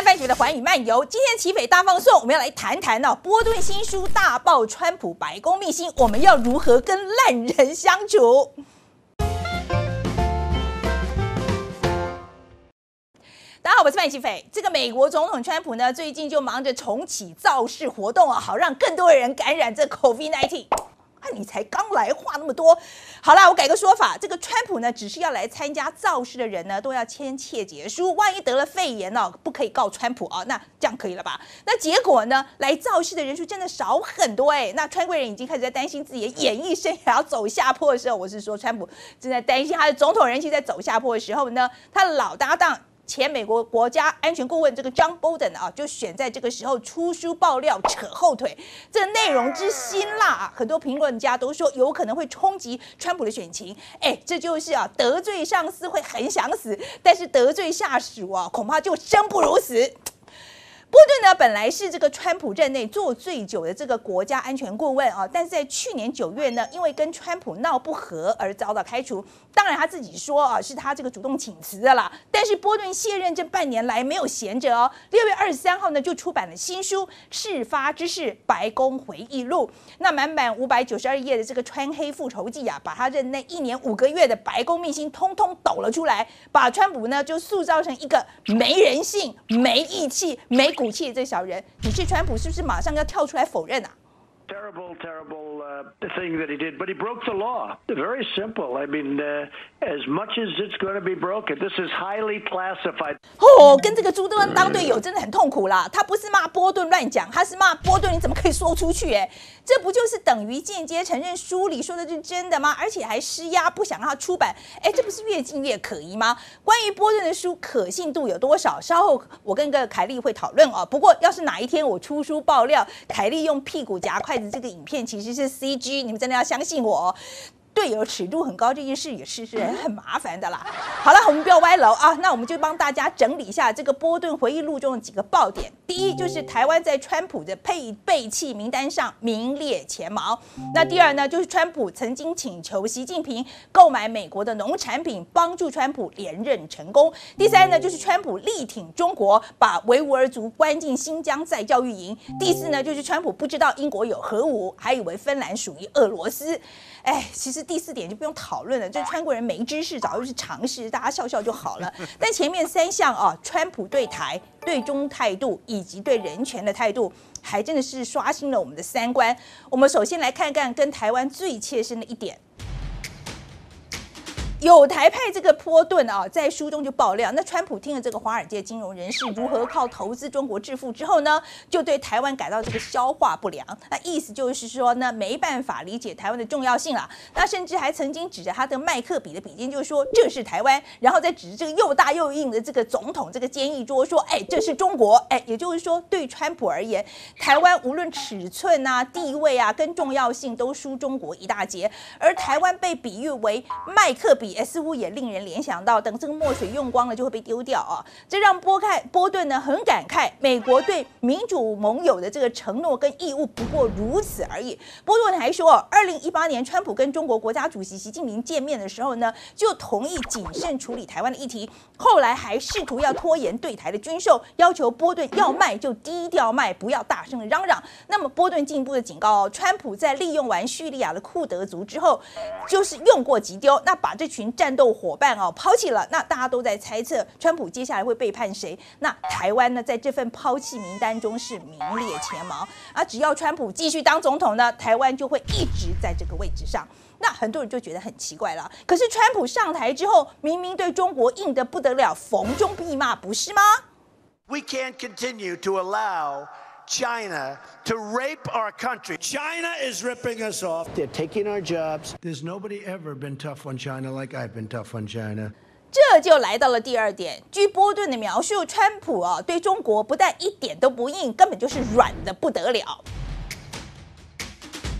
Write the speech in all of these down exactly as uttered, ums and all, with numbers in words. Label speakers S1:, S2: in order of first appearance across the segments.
S1: 范局的寰宇漫游，今天起匪大放送，我们要来谈谈哦，波顿新书大爆川普白宫秘辛，我们要如何跟烂人相处？大家好，我是范琪斐。这个美国总统川普呢，最近就忙着重启造势活动啊，好让更多的人感染这 COVID 十九。啊，你才刚来，话那么多。好啦，我改个说法，这个川普呢，只是要来参加造势的人呢，都要签切结书，万一得了肺炎哦，不可以告川普啊，那这样可以了吧？那结果呢，来造势的人数真的少很多哎、欸。那川贵人已经开始在担心自己的演艺生涯要走下坡的时候，我是说川普正在担心他的总统人气在走下坡的时候呢，他的老搭档。前美国国家安全顾问这个 John Bolton 啊，就选在这个时候出书爆料扯后腿，这个内容之辛辣啊，很多评论家都说有可能会冲击川普的选情。哎，这就是啊，得罪上司会很想死，但是得罪下属啊，恐怕就生不如死。波顿呢，本来是这个川普任内做最久的这个国家安全顾问啊，但是在去年九月呢，因为跟川普闹不和而遭到开除。当然他自己说啊，是他这个主动请辞的啦。但是波顿卸任这半年来没有闲着哦，六月二十三号呢就出版了新书《事发之事：白宫回忆录》。那满满五百九十二页的这个川黑复仇记啊，把他任内一年五个月的白宫秘辛通通抖了出来，把川普呢就塑造成一个没人性、没义气、没骨气的这小人。你是川普，是不是马上要跳出来否认啊？
S2: Terrible, terrible uh, thing that he did, but he broke the law. Very simple. I mean, uh, as much as it's going to be broken, this is highly classified.
S1: 哦，跟这个朱德恩当队友真的很痛苦啦。他不是骂波顿乱讲，他是骂波顿你怎么可以说出去？哎，这不就是等于间接承认书里说的是真的吗？而且还施压不想让他出版，哎，这不是越禁越可疑吗？关于波顿的书可信度有多少，稍后我跟个凯莉会讨论哦。不过要是哪一天我出书爆料，凯莉用屁股夹筷子这个影片其实是 C G， 你们真的要相信我哦。队友尺度很高这件事也是是很麻烦的啦。好了，我们不要歪楼啊，那我们就帮大家整理一下这个波顿回忆录中的几个爆点。第一就是台湾在川普的背背弃名单上名列前茅。那第二呢，就是川普曾经请求习近平购买美国的农产品，帮助川普连任成功。第三呢，就是川普力挺中国，把维吾尔族关进新疆再教育营。第四呢，就是川普不知道英国有核武，还以为芬兰属于俄罗斯。哎，其实第四点就不用讨论了，这川国人没知识早就是常识，大家笑笑就好了。但前面三项啊，川普对台、对中态度以及对人权的态度，还真的是刷新了我们的三观。我们首先来看看跟台湾最切身的一点。有台派这个波顿啊，在书中就爆料，那川普听了这个华尔街金融人士如何靠投资中国致富之后呢，就对台湾感到这个消化不良。那意思就是说呢，没办法理解台湾的重要性了。那甚至还曾经指着他的麦克笔的笔尖就说这是台湾，然后再指着这个又大又硬的这个总统这个坚毅桌说，哎，这是中国。哎，也就是说，对川普而言，台湾无论尺寸啊、地位啊跟重要性都输中国一大截，而台湾被比喻为麦克笔。似乎也令人联想到，等这个墨水用光了就会被丢掉啊！这让波看波顿呢很感慨，美国对民主盟友的这个承诺跟义务不过如此而已。波顿还说，二零一八年川普跟中国国家主席习近平见面的时候呢，就同意谨慎处理台湾的议题，后来还试图要拖延对台的军售，要求波顿要卖就低调卖，不要大声的嚷嚷。那么波顿进一步的警告哦，川普在利用完叙利亚的库德族之后，就是用过即丢，那把这群战斗伙伴哦抛弃了，那大家都在猜测川普接下来会背叛谁？那台湾呢，在这份抛弃名单中是名列前茅啊！只要川普继续当总统呢，台湾就会一直在这个位置上。那很多人就觉得很奇怪了。可是川普上台之后，明明对中国硬得不得了，逢中必骂，不是吗？
S3: We can't continue to allow China to rape our country.
S4: China is ripping us off.
S3: They're taking our jobs.
S4: There's nobody ever been tough on China like I've been tough on China.
S1: 这就来到了第二点。据波顿的描述，川普啊对中国不但一点都不硬，根本就是软得不得了。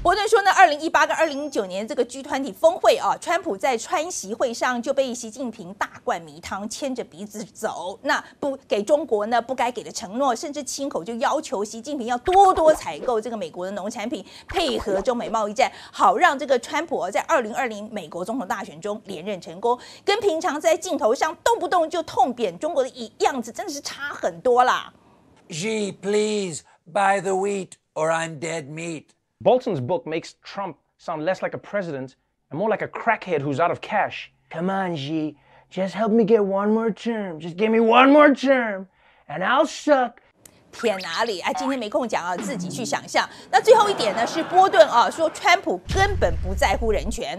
S1: 伯顿说呢，二零一八跟二零一九年这个 G 团体峰会啊，川普在川习会上就被习近平大灌迷汤，牵着鼻子走，那不给中国呢不该给的承诺，甚至亲口就要求习近平要多多采购这个美国的农产品，配合中美贸易战，好让这个川普在二零二零美国总统大选中连任成功，跟平常在镜头上动不动就痛扁中国的样子真的是差很多啦。
S5: Xi, please buy the wheat or I'm dead meat.
S6: Bolton's book makes Trump sound less like a president and more like a crackhead who's out of cash. Come on, Xi, just help me get one more term. Just give me one more term, and I'll suck.
S1: 天哪里啊！今天没空讲啊，自己去想象。那最后一点呢，是波顿啊说川普根本不在乎人权。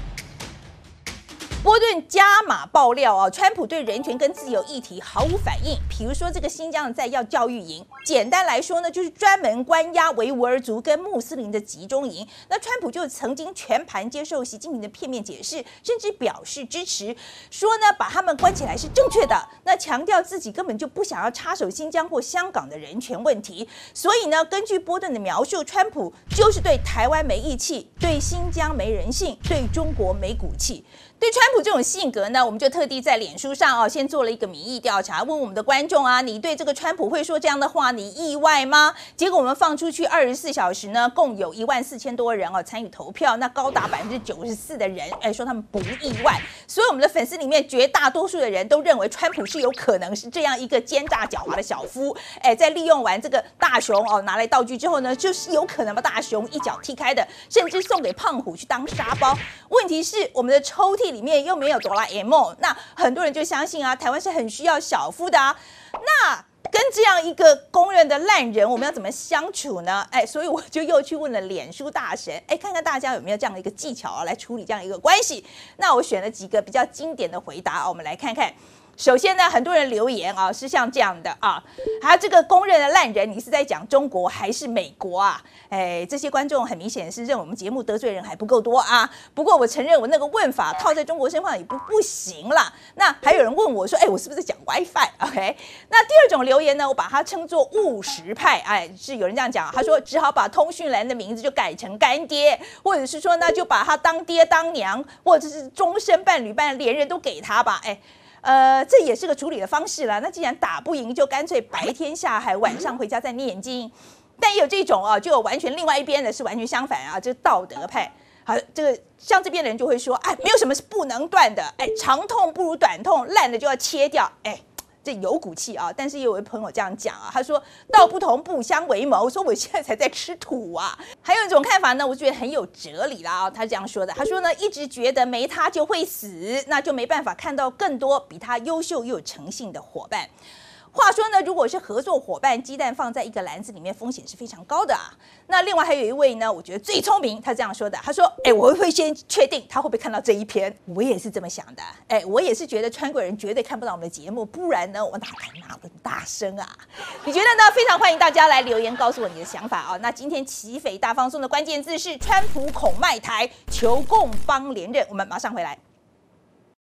S1: 波顿加码爆料啊，川普对人权跟自由议题毫无反应。比如说这个新疆的在要教育营，简单来说呢，就是专门关押维吾尔族跟穆斯林的集中营。那川普就曾经全盘接受习近平的片面解释，甚至表示支持，说呢把他们关起来是正确的。那强调自己根本就不想要插手新疆或香港的人权问题。所以呢，根据波顿的描述，川普就是对台湾没义气，对新疆没人性，对中国没骨气。对川普这种性格呢，我们就特地在脸书上哦，先做了一个民意调查，问我们的观众啊，你对这个川普会说这样的话，你意外吗？结果我们放出去二十四小时呢，共有一万四千多人哦参与投票，那高达百分之九十四的人哎说他们不意外，所以我们的粉丝里面绝大多数的人都认为川普是有可能是这样一个奸诈狡猾的小夫，哎，在利用完这个大熊哦拿来道具之后呢，就是有可能把大熊一脚踢开的，甚至送给胖虎去当沙包。问题是我们的抽屉里面又没有哆啦 A 梦，那很多人就相信啊，台湾是很需要小夫的啊。那跟这样一个公认的烂人，我们要怎么相处呢？哎，所以我就又去问了脸书大神，哎，看看大家有没有这样的一个技巧啊，来处理这样一个关系。那我选了几个比较经典的回答啊，我们来看看。首先呢，很多人留言啊是像这样的啊，他这个公认的烂人，你是在讲中国还是美国啊？哎，这些观众很明显是认为我们节目得罪人还不够多啊。不过我承认我那个问法套在中国身上也不不行啦。那还有人问我说，哎，我是不是在讲 WiFi？OK？ 那第二种留言呢，我把它称作务实派，哎，是有人这样讲，他说只好把通讯栏的名字就改成干爹，或者是说呢就把他当爹当娘，或者是终身伴侣般连人都给他吧，哎。呃，这也是个处理的方式啦。那既然打不赢，就干脆白天下海，晚上回家再念经。但也有这种啊，就有完全另外一边的是完全相反啊，就是道德派。好，这个像这边的人就会说，哎，没有什么是不能断的，哎，长痛不如短痛，烂的就要切掉，哎。这有骨气啊，但是也有位朋友这样讲啊，他说道不同不相为谋，我说我现在才在吃土啊。还有一种看法呢，我觉得很有哲理啦啊，他这样说的，他说呢，一直觉得没他就会死，那就没办法看到更多比他优秀又有诚信的伙伴。话说呢，如果是合作伙伴，鸡蛋放在一个篮子里面，风险是非常高的啊。那另外还有一位呢，我觉得最聪明，他这样说的，他说：“哎，我会先确定他会不会看到这一篇。”我也是这么想的，哎，我也是觉得川国人绝对看不到我们的节目，不然呢，我哪敢骂那么大声啊？你觉得呢？非常欢迎大家来留言告诉我你的想法啊。那今天起匪大放送的关键字是川普恐卖台，求共邦连任，我们马上回来。